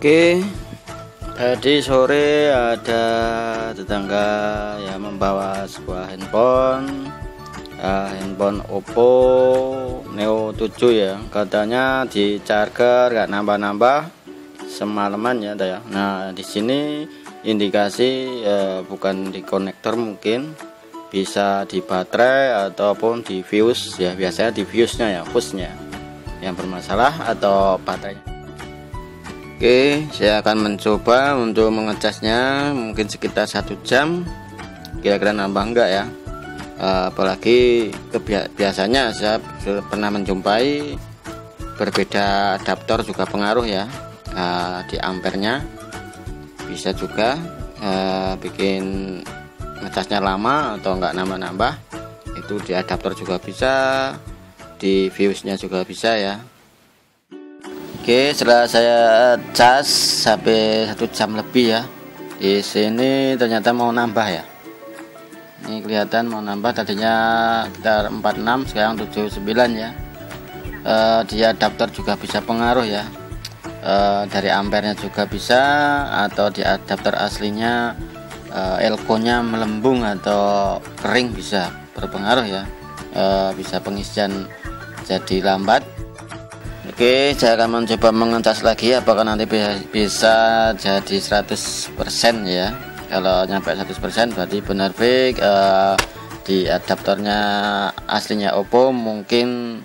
Oke, tadi sore ada tetangga yang membawa sebuah handphone Oppo Neo 7 ya. Katanya di charger nggak nambah-nambah semalaman ya, ya. Nah, di sini indikasi bukan di konektor, mungkin bisa di baterai ataupun di fuse ya. Biasanya di fuse-nya ya, fuse-nya yang bermasalah atau baterainya. Oke, saya akan mencoba untuk mengecasnya mungkin sekitar 1 jam, kira-kira nambah enggak ya. Apalagi biasanya saya pernah menjumpai berbeda adaptor juga pengaruh ya. Di ampernya bisa juga bikin ngecasnya lama atau enggak nambah-nambah. Itu di adaptor juga bisa, di fuse-nya juga bisa ya. Oke, setelah saya cas sampai 1 jam lebih ya, di sini ternyata mau nambah ya. Ini kelihatan mau nambah, tadinya sekitar 46, sekarang 79 ya. Di adaptor juga bisa pengaruh ya. Dari ampernya juga bisa, atau di adaptor aslinya elko-nya melembung atau kering bisa berpengaruh ya. Bisa pengisian jadi lambat. Oke, saya akan mencoba mengecas lagi apakah nanti bisa jadi 100% ya. Kalau nyampe 100% berarti benar fix. Di adaptornya aslinya Oppo mungkin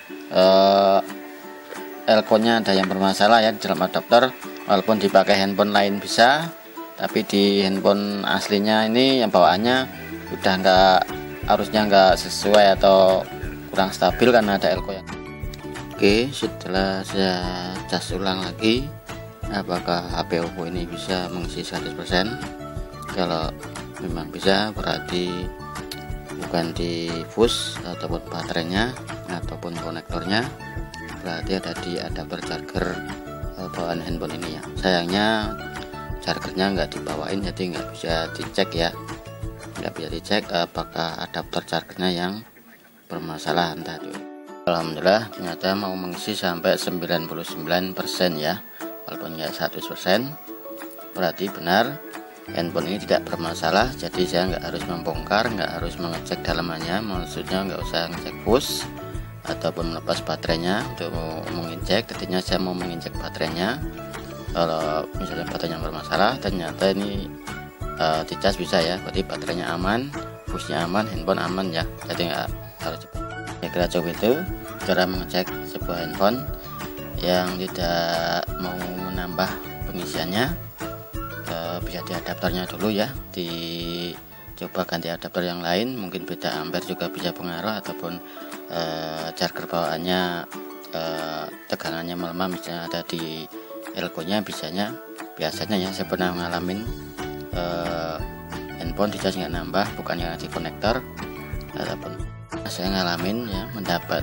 elko-nya ada yang bermasalah ya di dalam adaptor. Walaupun dipakai handphone lain bisa, tapi di handphone aslinya ini yang bawaannya udah harusnya nggak sesuai atau kurang stabil karena ada elko yang. Oke, setelah saya cas ulang lagi, apakah HP Oppo ini bisa mengisi 100%? Kalau memang bisa, berarti bukan di fuse ataupun baterainya ataupun konektornya, berarti ada di adaptor charger bawaan handphone ini ya. Sayangnya chargernya nggak dibawain, jadi nggak bisa dicek ya. Nggak bisa dicek apakah adaptor chargernya yang bermasalah, entah itu. Alhamdulillah ternyata mau mengisi sampai 99% ya, walaupun ya 100%, berarti benar handphone ini tidak bermasalah. Jadi saya nggak harus membongkar, nggak harus mengecek dalamannya, maksudnya nggak usah ngecek fuse ataupun melepas baterainya untuk menginjek. Tadinya saya mau menginjek baterainya, kalau misalnya baterainya bermasalah, ternyata ini dicas bisa ya, berarti baterainya aman, fuse-nya aman, handphone aman ya, jadi nggak harus cepat. Saya kira coba itu cara mengecek sebuah handphone yang tidak mau menambah pengisiannya. Bisa di adaptornya dulu ya, dicoba ganti adaptor yang lain, mungkin beda ampere juga bisa pengaruh, ataupun charger bawaannya tegangannya melemah, misalnya ada di elko-nya. Biasanya ya saya pernah ngalamin handphone dicas nggak nambah, bukannya di konektor ataupun saya ngalamin ya, mendapat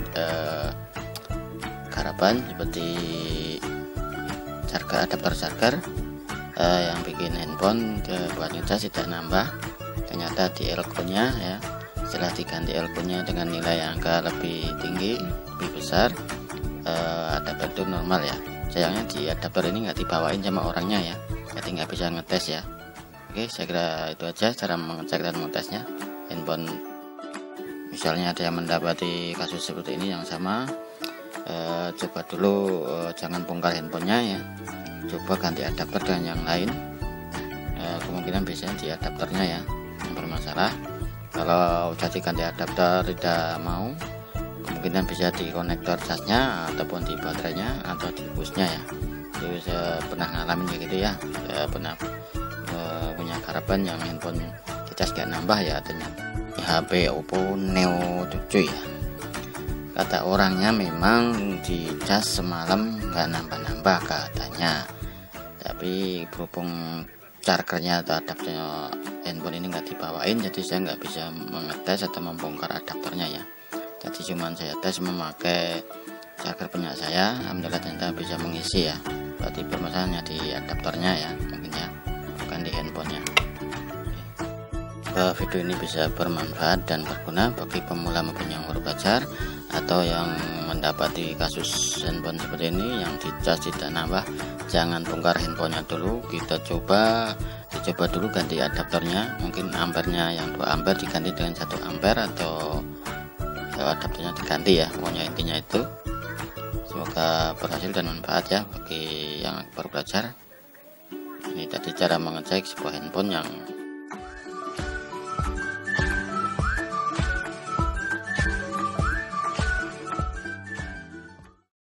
garapan seperti adaptor charger yang bikin handphone buat ngecas tidak nambah. Ternyata di elko-nya ya, setelah diganti elko-nya dengan nilai angka lebih tinggi, lebih besar, adaptor itu normal ya. Sayangnya di adaptor ini nggak dibawain sama orangnya ya, jadi nggak bisa ngetes ya. Oke, saya kira itu aja cara mengecek dan mengetesnya handphone. Misalnya ada yang mendapati kasus seperti ini yang sama, coba dulu jangan bongkar handphonenya ya, coba ganti adaptor dengan yang lain. Kemungkinan biasanya di adaptornya ya yang bermasalah. Kalau udah diganti adaptor tidak mau, kemungkinan bisa di konektor casnya ataupun di baterainya atau di fuse-nya ya. Itu saya pernah ngalamin kayak gitu ya. Saya pernah punya harapan yang handphone dicas gak nambah ya, ternyata HP Oppo Neo 7 ya. Kata orangnya memang dicas semalam nggak nambah-nambah katanya, tapi berhubung chargernya atau adaptornya handphone ini nggak dibawain, jadi saya nggak bisa mengetes atau membongkar adaptornya ya. Jadi cuman saya tes memakai charger punya saya, alhamdulillah ternyata bisa mengisi ya. Berarti permasalahannya di adaptornya ya, mungkin ya, bukan di handphonenya. Video ini bisa bermanfaat dan berguna bagi pemula maupun yang baru belajar, atau yang mendapati kasus handphone seperti ini yang dicas tidak nambah. jangan bongkar handphonenya dulu, kita coba dulu ganti adaptornya. Mungkin ampernya yang 2 ampere diganti dengan 1 ampere, atau adaptornya diganti ya, pokoknya intinya itu. Semoga berhasil dan manfaat ya bagi yang baru belajar. Ini tadi cara mengecek sebuah handphone yang